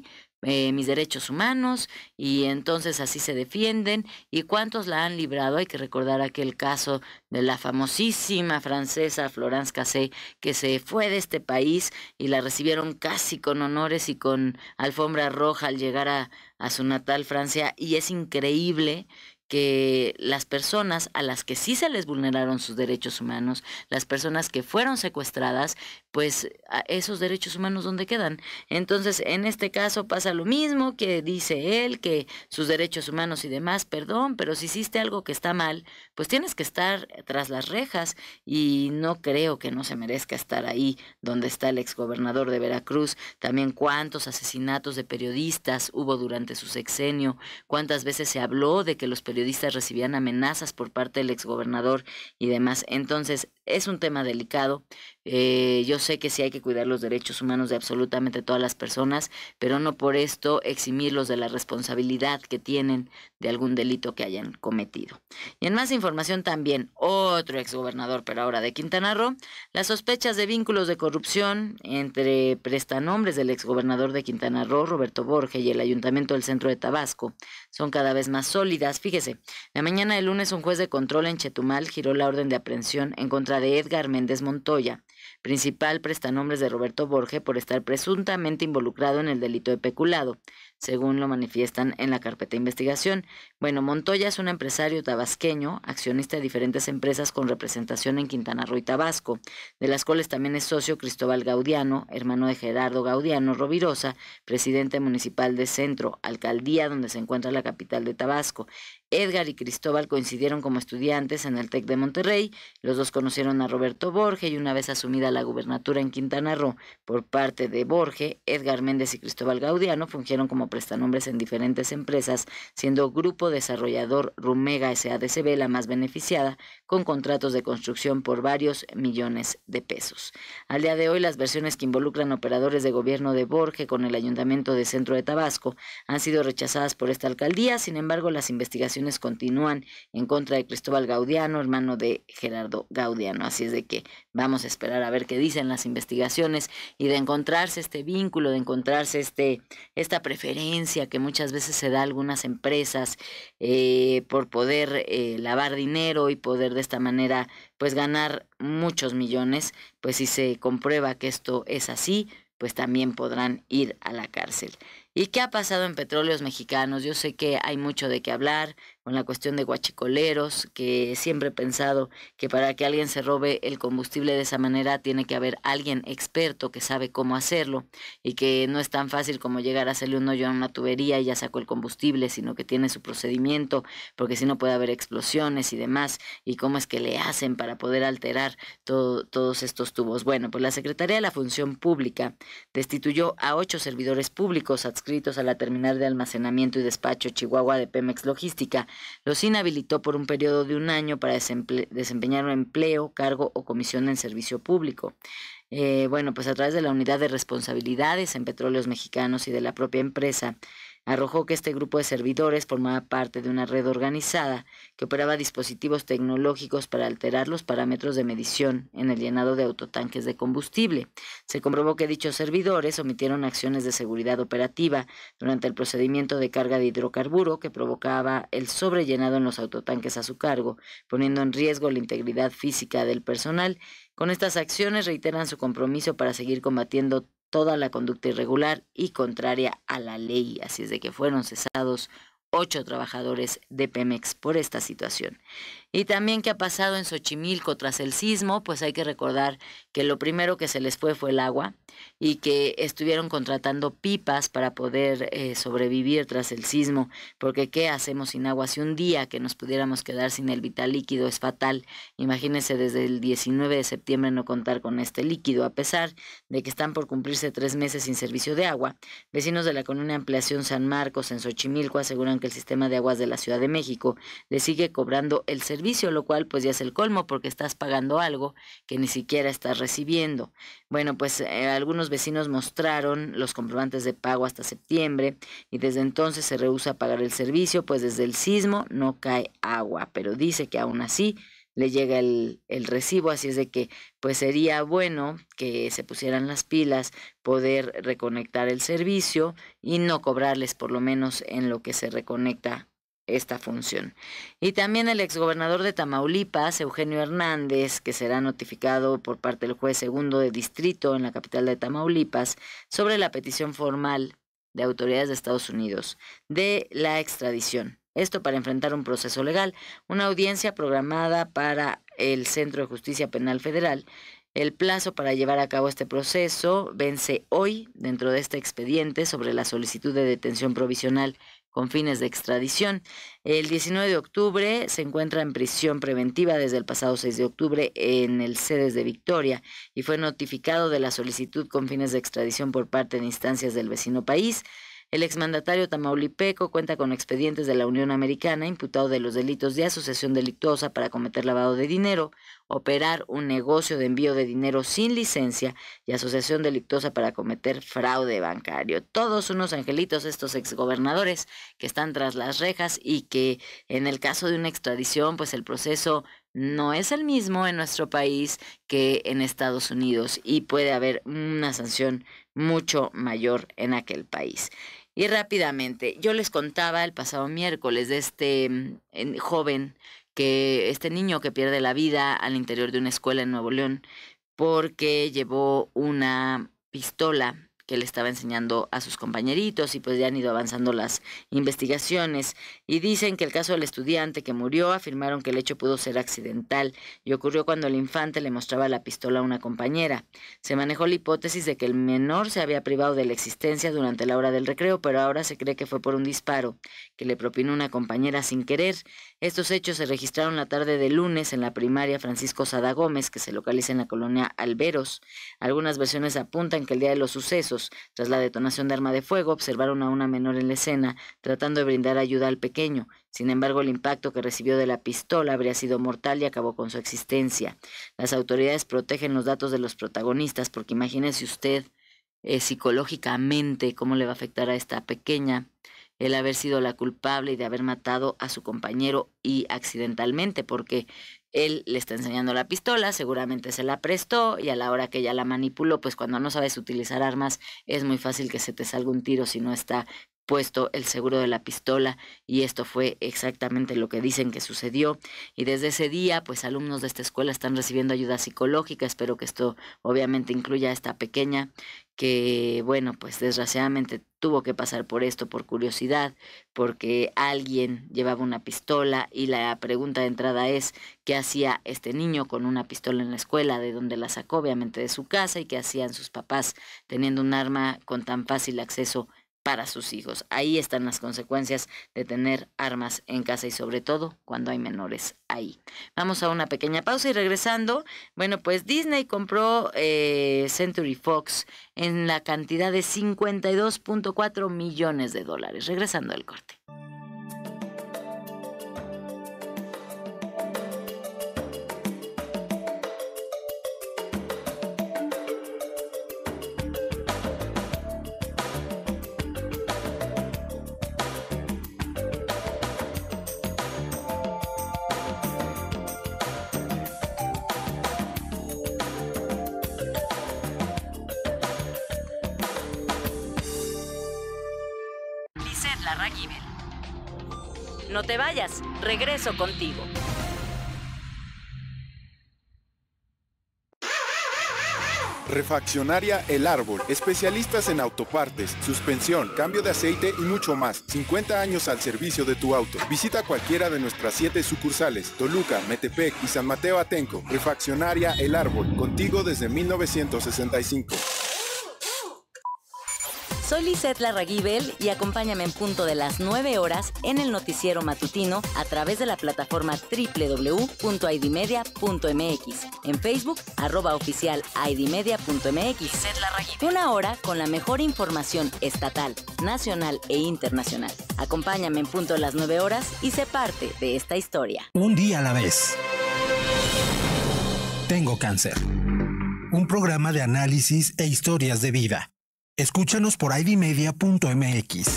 mis derechos humanos, y entonces así se defienden. ¿Y cuántos la han librado? Hay que recordar aquel caso de la famosísima francesa Florence Cassé, que se fue de este país y la recibieron casi con honores y con alfombra roja al llegar a su natal Francia, y es increíble que las personas a las que sí se les vulneraron sus derechos humanos, las personas que fueron secuestradas, pues esos derechos humanos, ¿dónde quedan? Entonces, en este caso pasa lo mismo, que dice él que sus derechos humanos y demás, perdón, pero si hiciste algo que está mal, pues tienes que estar tras las rejas, y no creo que no se merezca estar ahí donde está el exgobernador de Veracruz. También cuántos asesinatos de periodistas hubo durante su sexenio, cuántas veces se habló de que los periodistas recibían amenazas por parte del exgobernador y demás. Entonces, es un tema delicado. Yo sé que sí hay que cuidar los derechos humanos de absolutamente todas las personas, pero no por esto eximirlos de la responsabilidad que tienen de algún delito que hayan cometido. Y en más información también, otro exgobernador, pero ahora de Quintana Roo, las sospechas de vínculos de corrupción entre prestanombres del exgobernador de Quintana Roo, Roberto Borge, y el Ayuntamiento del Centro de Tabasco son cada vez más sólidas. Fíjese, la mañana del lunes un juez de control en Chetumal giró la orden de aprehensión en contra de Edgar Méndez Montoya, principal prestanombres de Roberto Borge, por estar presuntamente involucrado en el delito de peculado, según lo manifiestan en la carpeta de investigación. Bueno, Montoya es un empresario tabasqueño, accionista de diferentes empresas con representación en Quintana Roo y Tabasco, de las cuales también es socio Cristóbal Gaudiano, hermano de Gerardo Gaudiano Rovirosa, presidente municipal de Centro, alcaldía donde se encuentra la capital de Tabasco. Edgar y Cristóbal coincidieron como estudiantes en el TEC de Monterrey. Los dos conocieron a Roberto Borge, y una vez asumida la gubernatura en Quintana Roo por parte de Borge, Edgar Méndez y Cristóbal Gaudiano fungieron como prestanombres en diferentes empresas, siendo Grupo Desarrollador Rumega S.A.D.C.B. la más beneficiada, con contratos de construcción por varios millones de pesos. Al día de hoy, las versiones que involucran operadores de gobierno de Borge con el Ayuntamiento de Centro de Tabasco han sido rechazadas por esta alcaldía. Sin embargo, las investigaciones continúan en contra de Cristóbal Gaudiano, hermano de Gerardo Gaudiano. Así es de que vamos a esperar a ver qué dicen las investigaciones, y de encontrarse este vínculo, de encontrarse esta preferencia que muchas veces se da a algunas empresas por poder lavar dinero y poder de esta manera pues ganar muchos millones, pues si se comprueba que esto es así, pues también podrán ir a la cárcel. ¿Y qué ha pasado en Petróleos Mexicanos? Yo sé que hay mucho de qué hablar con la cuestión de guachicoleros, que siempre he pensado que para que alguien se robe el combustible de esa manera tiene que haber alguien experto que sabe cómo hacerlo, y que no es tan fácil como llegar a hacerle un hoyo a una tubería y ya sacó el combustible, sino que tiene su procedimiento, porque si no puede haber explosiones y demás, y cómo es que le hacen para poder alterar todos estos tubos. Bueno, pues la Secretaría de la Función Pública destituyó a 8 servidores públicos adscritos a la terminal de almacenamiento y despacho Chihuahua de Pemex Logística. Los inhabilitó por un periodo de 1 año para desempeñar un empleo, cargo o comisión en servicio público. Bueno, pues a través de la Unidad de Responsabilidades en Petróleos Mexicanos y de la propia empresa, arrojó que este grupo de servidores formaba parte de una red organizada que operaba dispositivos tecnológicos para alterar los parámetros de medición en el llenado de autotanques de combustible. Se comprobó que dichos servidores omitieron acciones de seguridad operativa durante el procedimiento de carga de hidrocarburo que provocaba el sobrellenado en los autotanques a su cargo, poniendo en riesgo la integridad física del personal. Con estas acciones reiteran su compromiso para seguir combatiendo toda la conducta irregular y contraria a la ley. Así es de que fueron cesados 8 trabajadores de Pemex por esta situación. Y también qué ha pasado en Xochimilco tras el sismo, pues hay que recordar que lo primero que se les fue el agua, y que estuvieron contratando pipas para poder sobrevivir tras el sismo, porque ¿qué hacemos sin agua? Si un día que nos pudiéramos quedar sin el vital líquido es fatal, imagínense desde el 19 de septiembre no contar con este líquido, a pesar de que están por cumplirse 3 meses sin servicio de agua. Vecinos de la colonia Ampliación San Marcos en Xochimilco aseguran que el sistema de aguas de la Ciudad de México le sigue cobrando el servicio, lo cual pues ya es el colmo, porque estás pagando algo que ni siquiera estás recibiendo. Bueno, pues algunos vecinos mostraron los comprobantes de pago hasta septiembre, y desde entonces se rehúsa a pagar el servicio, pues desde el sismo no cae agua, pero dice que aún así le llega el recibo, así es de que pues sería bueno que se pusieran las pilas, poder reconectar el servicio y no cobrarles por lo menos en lo que se reconecta esta función. Y también el exgobernador de Tamaulipas, Eugenio Hernández, que será notificado por parte del juez segundo de distrito en la capital de Tamaulipas sobre la petición formal de autoridades de Estados Unidos de la extradición. Esto para enfrentar un proceso legal, una audiencia programada para el Centro de Justicia Penal Federal. El plazo para llevar a cabo este proceso vence hoy dentro de este expediente sobre la solicitud de detención provisional con fines de extradición. El 19 de octubre se encuentra en prisión preventiva desde el pasado 6 de octubre en el CEDES de Victoria y fue notificado de la solicitud con fines de extradición por parte de instancias del vecino país. El exmandatario tamaulipeco cuenta con expedientes de la Unión Americana imputado de los delitos de asociación delictuosa para cometer lavado de dinero, operar un negocio de envío de dinero sin licencia y asociación delictuosa para cometer fraude bancario. Todos unos angelitos estos exgobernadores que están tras las rejas y que en el caso de una extradición, pues el proceso no es el mismo en nuestro país que en Estados Unidos y puede haber una sanción mucho mayor en aquel país. Y rápidamente, yo les contaba el pasado miércoles de este niño que pierde la vida al interior de una escuela en Nuevo León porque llevó una pistola que le estaba enseñando a sus compañeritos y pues ya han ido avanzando las investigaciones y dicen que el caso del estudiante que murió afirmaron que el hecho pudo ser accidental y ocurrió cuando el infante le mostraba la pistola a una compañera. Se manejó la hipótesis de que el menor se había privado de la existencia durante la hora del recreo, pero ahora se cree que fue por un disparo que le propinó una compañera sin querer. Estos hechos se registraron la tarde de lunes en la primaria Francisco Sada Gómez, que se localiza en la colonia Alberos. Algunas versiones apuntan que el día de los sucesos, tras la detonación de arma de fuego, observaron a una menor en la escena tratando de brindar ayuda al pequeño. Sin embargo, el impacto que recibió de la pistola habría sido mortal y acabó con su existencia. Las autoridades protegen los datos de los protagonistas porque imagínese usted psicológicamente cómo le va a afectar a esta pequeña el haber sido la culpable y de haber matado a su compañero y accidentalmente, porque él le está enseñando la pistola, seguramente se la prestó y a la hora que ella la manipuló, pues cuando no sabes utilizar armas es muy fácil que se te salga un tiro si no está puesto el seguro de la pistola y esto fue exactamente lo que dicen que sucedió y desde ese día pues alumnos de esta escuela están recibiendo ayuda psicológica. Espero que esto obviamente incluya a esta pequeña que bueno pues desgraciadamente tuvo que pasar por esto por curiosidad porque alguien llevaba una pistola y la pregunta de entrada es ¿qué hacía este niño con una pistola en la escuela? ¿De dónde la sacó? Obviamente de su casa. ¿Y qué hacían sus papás teniendo un arma con tan fácil acceso para sus hijos? Ahí están las consecuencias de tener armas en casa y sobre todo cuando hay menores ahí. Vamos a una pequeña pausa y regresando, bueno pues Disney compró Century Fox en la cantidad de $52.4 millones. Regresando al corte. No te vayas, regreso contigo. Refaccionaria El Árbol, especialistas en autopartes, suspensión, cambio de aceite y mucho más. 50 años al servicio de tu auto. Visita cualquiera de nuestras 7 sucursales, Toluca, Metepec y San Mateo Atenco. Refaccionaria El Árbol, contigo desde 1965. Soy Lisette Larraguibel y acompáñame en punto de las 9 horas en el noticiero matutino a través de la plataforma www.idmedia.mx, en Facebook, @oficial idmedia.mx. Una hora con la mejor información estatal, nacional e internacional. Acompáñame en punto de las 9 horas y sé parte de esta historia. Un día a la vez. Tengo cáncer. Un programa de análisis e historias de vida. Escúchanos por idmedia.mx.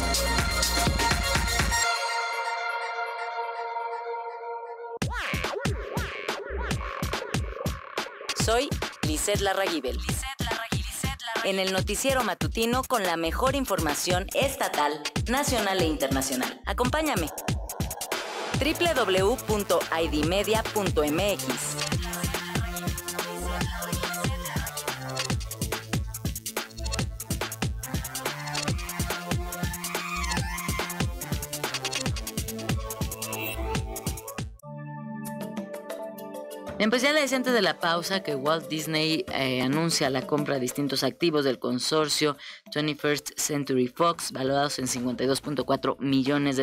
Soy Lisette Larraguibel. En el noticiero matutino con la mejor información estatal, nacional e internacional. Acompáñame. www.idmedia.mx. Bien, pues ya le decía antes de la pausa que Walt Disney anuncia la compra de distintos activos del consorcio 21st Century Fox, valorados en $52.4 millones.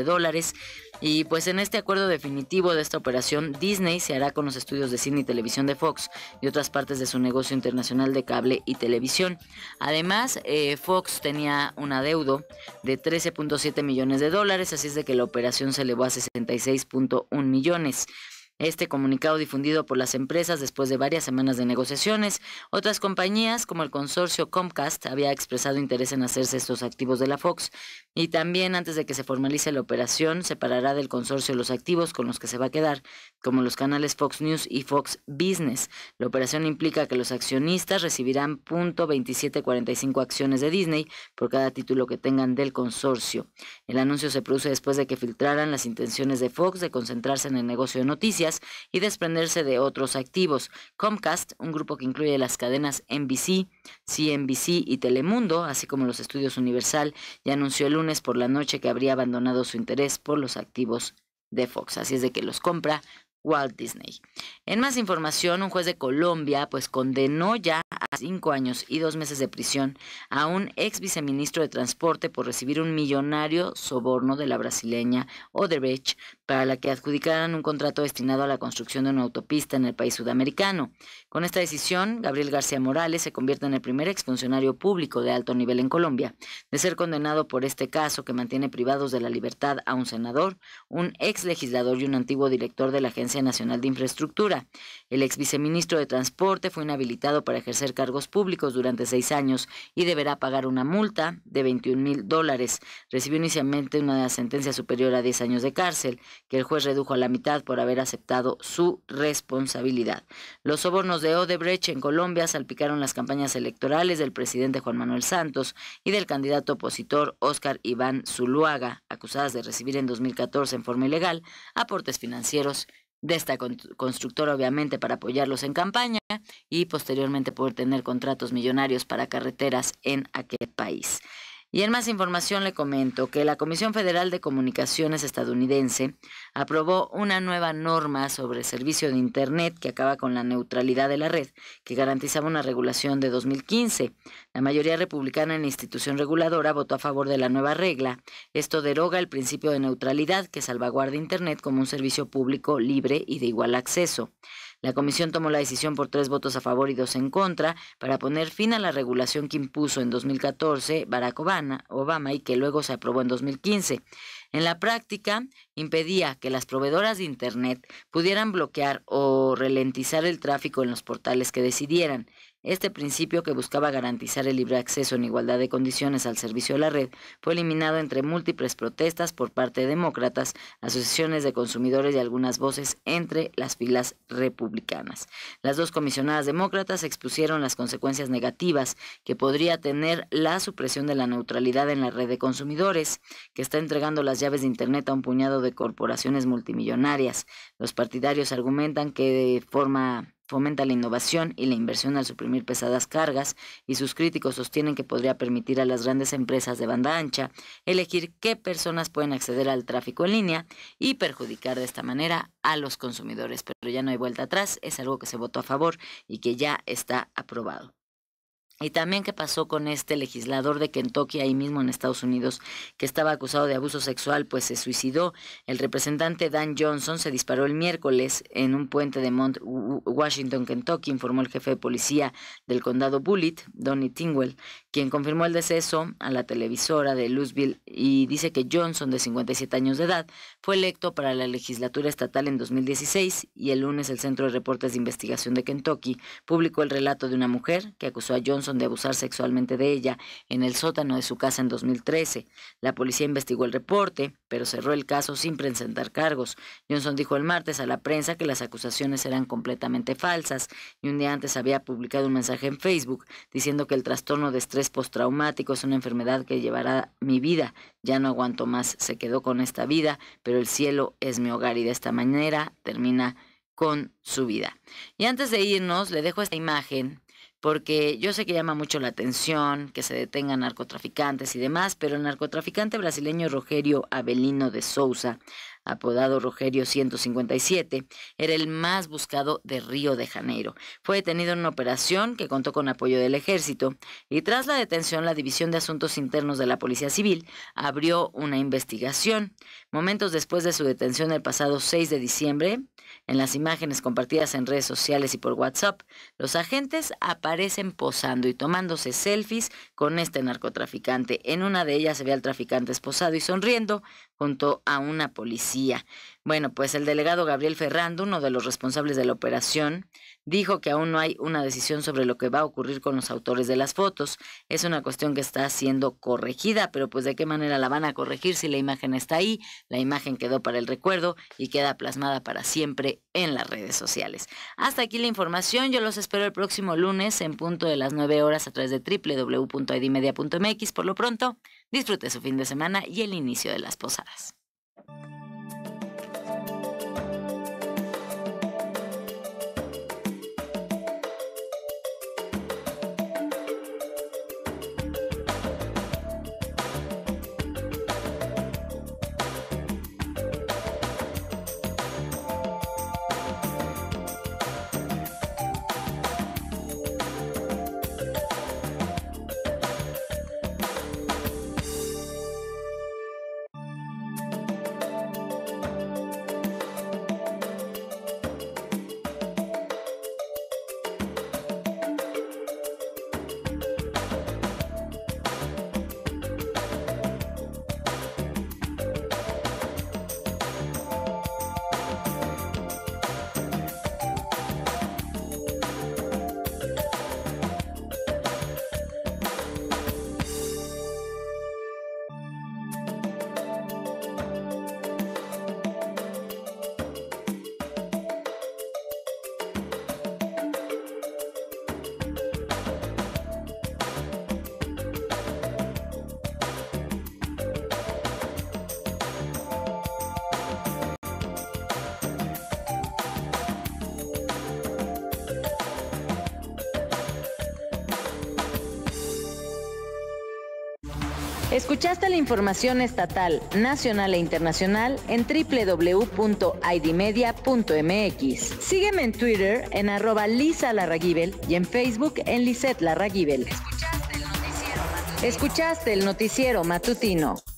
Y pues en este acuerdo definitivo de esta operación, Disney se hará con los estudios de cine y televisión de Fox y otras partes de su negocio internacional de cable y televisión. Además, Fox tenía un adeudo de $13.7 millones, así es de que la operación se elevó a $66.1 millones. Este comunicado difundido por las empresas después de varias semanas de negociaciones. Otras compañías como el consorcio Comcast había expresado interés en hacerse estos activos de la Fox, y también antes de que se formalice la operación separará del consorcio los activos con los que se va a quedar, como los canales Fox News y Fox Business. La operación implica que los accionistas recibirán .2745 acciones de Disney por cada título que tengan del consorcio. El anuncio se produce después de que filtraran las intenciones de Fox de concentrarse en el negocio de noticias y desprenderse de otros activos. Comcast, un grupo que incluye las cadenas NBC, CNBC y Telemundo, así como los estudios Universal, ya anunció el lunes por la noche que habría abandonado su interés por los activos de Fox. Así es de que los compra Walt Disney. En más información, un juez de Colombia pues condenó ya a 5 años y 2 meses de prisión a un ex viceministro de Transporte por recibir un millonario soborno de la brasileña Odebrecht para la que adjudicaran un contrato destinado a la construcción de una autopista en el país sudamericano. Con esta decisión, Gabriel García Morales se convierte en el primer exfuncionario público de alto nivel en Colombia de ser condenado por este caso que mantiene privados de la libertad a un senador, un ex legislador y un antiguo director de la Agencia Nacional de Infraestructura. El ex viceministro de Transporte fue inhabilitado para ejercer cargos públicos durante 6 años y deberá pagar una multa de $21,000. Recibió inicialmente una sentencia superior a 10 años de cárcel, que el juez redujo a la mitad por haber aceptado su responsabilidad. Los sobornos de Odebrecht en Colombia salpicaron las campañas electorales del presidente Juan Manuel Santos y del candidato opositor Óscar Iván Zuluaga, acusadas de recibir en 2014 en forma ilegal aportes financieros de esta constructora, obviamente para apoyarlos en campaña y posteriormente poder tener contratos millonarios para carreteras en aquel país. Y en más información le comento que la Comisión Federal de Comunicaciones estadounidense aprobó una nueva norma sobre servicio de Internet que acaba con la neutralidad de la red, que garantizaba una regulación de 2015. La mayoría republicana en la institución reguladora votó a favor de la nueva regla. Esto deroga el principio de neutralidad que salvaguarda Internet como un servicio público libre y de igual acceso. La comisión tomó la decisión por 3 votos a favor y 2 en contra para poner fin a la regulación que impuso en 2014 Barack Obama y que luego se aprobó en 2015. En la práctica, impedía que las proveedoras de Internet pudieran bloquear o ralentizar el tráfico en los portales que decidieran. Este principio, que buscaba garantizar el libre acceso en igualdad de condiciones al servicio de la red, fue eliminado entre múltiples protestas por parte de demócratas, asociaciones de consumidores y algunas voces entre las filas republicanas. Las 2 comisionadas demócratas expusieron las consecuencias negativas que podría tener la supresión de la neutralidad en la red de consumidores, que está entregando las llaves de Internet a un puñado de corporaciones multimillonarias. Los partidarios argumentan que fomenta la innovación y la inversión al suprimir pesadas cargas, y sus críticos sostienen que podría permitir a las grandes empresas de banda ancha elegir qué personas pueden acceder al tráfico en línea y perjudicar de esta manera a los consumidores. Pero ya no hay vuelta atrás, es algo que se votó a favor y que ya está aprobado. Y también qué pasó con este legislador de Kentucky, ahí mismo en Estados Unidos, que estaba acusado de abuso sexual, pues se suicidó. El representante Dan Johnson se disparó el miércoles en un puente de Mount Washington, Kentucky, informó el jefe de policía del condado Bullitt, Donnie Tingwell, quien confirmó el deceso a la televisora de Louisville, y dice que Johnson, de 57 años de edad, fue electo para la legislatura estatal en 2016, y el lunes el Centro de Reportes de Investigación de Kentucky publicó el relato de una mujer que acusó a Johnson Johnson de abusar sexualmente de ella en el sótano de su casa en 2013. La policía investigó el reporte, pero cerró el caso sin presentar cargos. Johnson dijo el martes a la prensa que las acusaciones eran completamente falsas y un día antes había publicado un mensaje en Facebook diciendo que el trastorno de estrés postraumático es una enfermedad que llevará mi vida. Ya no aguanto más, se quedó con esta vida, pero el cielo es mi hogar y de esta manera termina con su vida. Y antes de irnos, le dejo esta imagen porque yo sé que llama mucho la atención que se detengan narcotraficantes y demás, pero el narcotraficante brasileño Rogério Avelino de Souza, apodado Rogério 157, era el más buscado de Río de Janeiro. Fue detenido en una operación que contó con apoyo del ejército y tras la detención la División de Asuntos Internos de la Policía Civil abrió una investigación. Momentos después de su detención el pasado 6 de diciembre, en las imágenes compartidas en redes sociales y por WhatsApp, los agentes aparecen posando y tomándose selfies con este narcotraficante. En una de ellas se ve al traficante esposado y sonriendo junto a una policía. Bueno, pues el delegado Gabriel Ferrando, uno de los responsables de la operación, dijo que aún no hay una decisión sobre lo que va a ocurrir con los autores de las fotos. Es una cuestión que está siendo corregida, pero pues de qué manera la van a corregir si la imagen está ahí. La imagen quedó para el recuerdo y queda plasmada para siempre en las redes sociales. Hasta aquí la información. Yo los espero el próximo lunes en punto de las 9 horas a través de www.idmedia.mx. Por lo pronto, disfrute su fin de semana y el inicio de las posadas. Escuchaste la información estatal, nacional e internacional en www.idmedia.mx. Sígueme en Twitter en @LisaLarraguibel y en Facebook en Lisette Larraguibel. Escuchaste el noticiero matutino.